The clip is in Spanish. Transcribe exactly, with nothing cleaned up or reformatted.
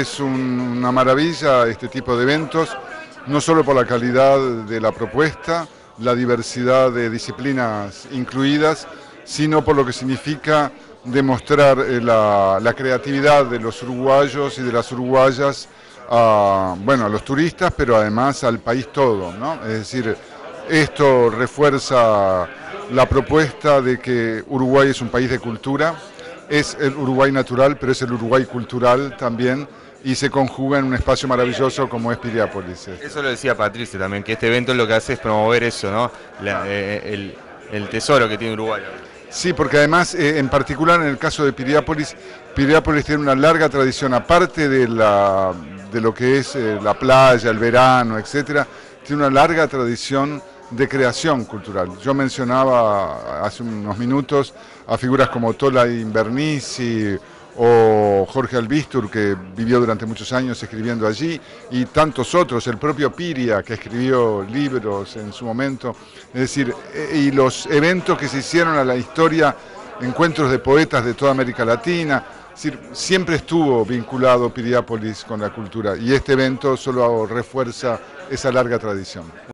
es un, una maravilla este tipo de eventos, no solo por la calidad de la propuesta, la diversidad de disciplinas incluidas, sino por lo que significa demostrar eh, la, la creatividad de los uruguayos y de las uruguayas a, bueno, a los turistas, pero además al país todo, ¿no? Es decir, esto refuerza la propuesta de que Uruguay es un país de cultura, es el Uruguay natural, pero es el Uruguay cultural también, y se conjuga en un espacio maravilloso como es Piriápolis. Eso lo decía Patricia también, que este evento lo que hace es promover eso, ¿no? La, eh, el, el tesoro que tiene Uruguay. Sí, porque además, eh, en particular en el caso de Piriápolis, Piriápolis tiene una larga tradición, aparte de, la, de lo que es eh, la playa, el verano, etcétera, tiene una larga tradición de creación cultural. Yo mencionaba hace unos minutos a figuras como Tola Invernizzi o Jorge Albistur, que vivió durante muchos años escribiendo allí, y tantos otros, el propio Piria, que escribió libros en su momento, es decir, y los eventos que se hicieron a la historia, encuentros de poetas de toda América Latina, es decir, siempre estuvo vinculado Piriápolis con la cultura, y este evento solo refuerza esa larga tradición.